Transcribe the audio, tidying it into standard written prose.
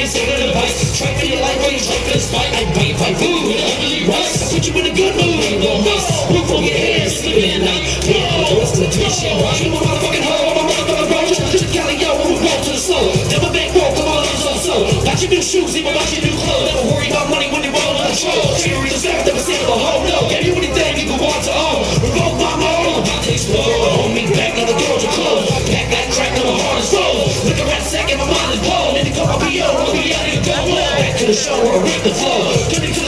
and saving advice. Try for your life while you try for this fight. Like bite, fight, food with ugly rice. I put you in a good mood, ain't gon' miss. Roof over your head, sleeping at night. Yeah, what's the tuition? Watch you my motherfucking hoe, my motherfucking bro. Just to Cali, yo, we walk to the slow. Never back walk, come on, so. Got your new shoes, even got your new clothes. Never worry about money when you roll on the control. Theory is never seen of a hoe, no. Give you anything you can want to own. Revoke my mode, about to explode. Hold me back, now the doors are closed. Pack that crack, now my heart is froze. Look around a second, my mind is blown. In the car, I'll be out, I'll be out, and go. Back to the show, or rip the flow. Turning to